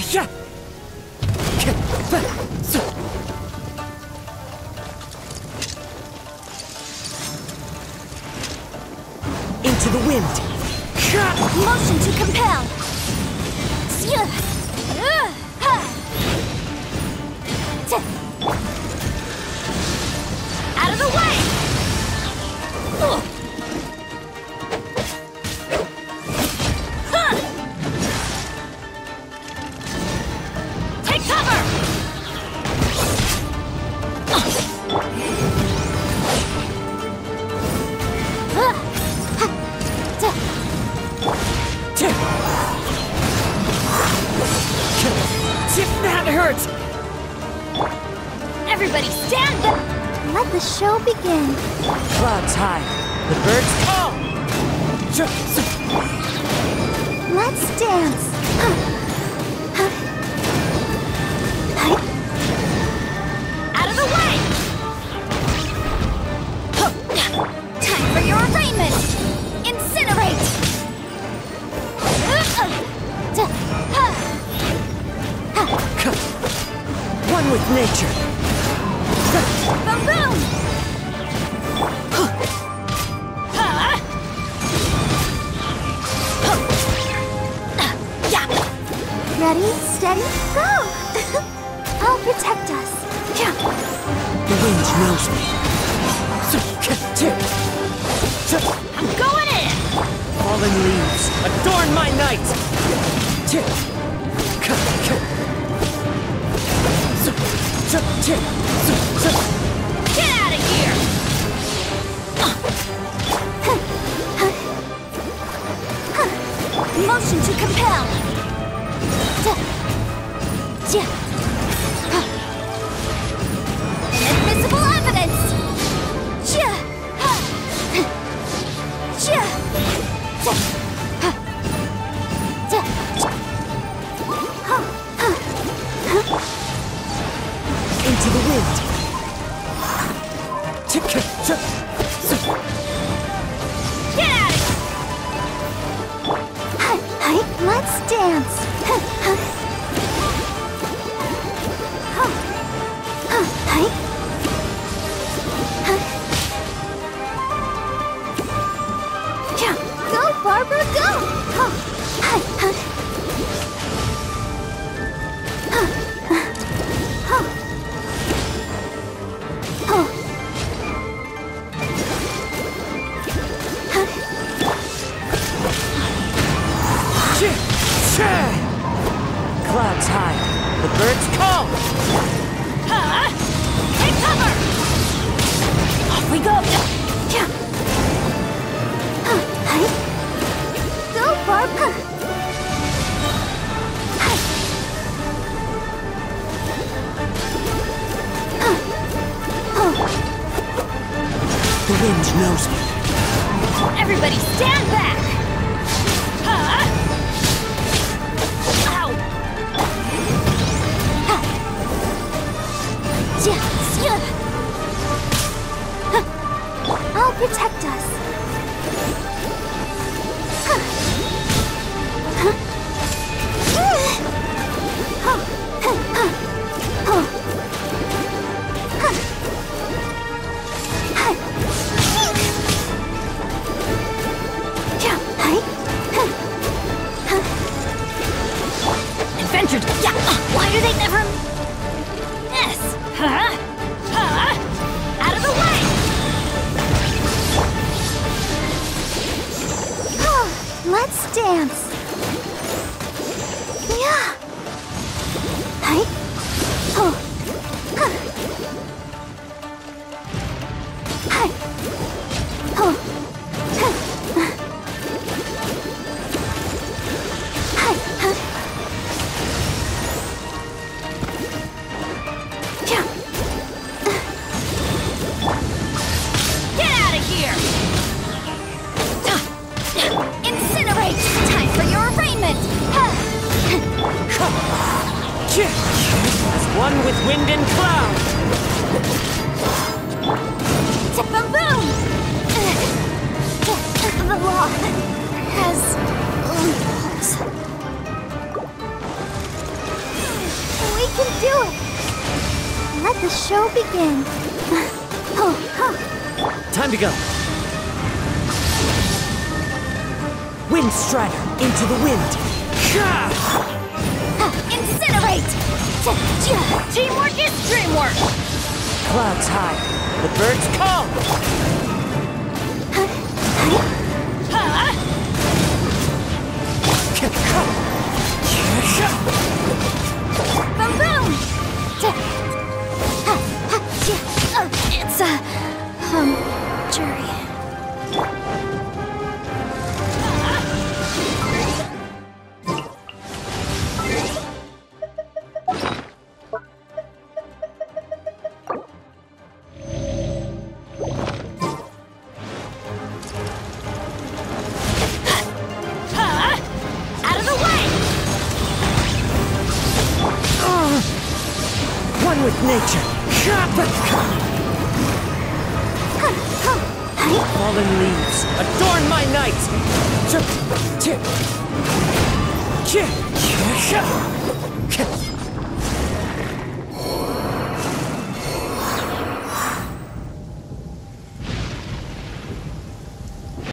Into the wind. Motion to compel. Out of the way! Take cover! That hurts! Everybody stand back! Let the show begin. Clouds high. The birds call! Let's dance. Out of the way! Time for your arraignment! Incinerate! One with nature. Boom boom! Ready, steady, go! I'll protect us. The wind knows me. I'm going in! Fallen leaves, adorn my night! Get out of here! Motion to compel! Inadmissible evidence! Into the wind. Get out of here! Let's dance! Go, Barbara, go! Clouds high. The birds call! Take cover! Off we go! Go, Barbara! The wind knows me. Everybody stand back! I'll protect us. Adventure! Yeah. Why do they never? Yes. Out of the way! show begin. Oh, huh. Time to go. Wind Strider, into the wind. Incinerate! Teamwork is dreamwork! Clouds high, the birds call. Boom boom! It's jury. Out of the way! One with nature. Fallen leaves, adorn my night.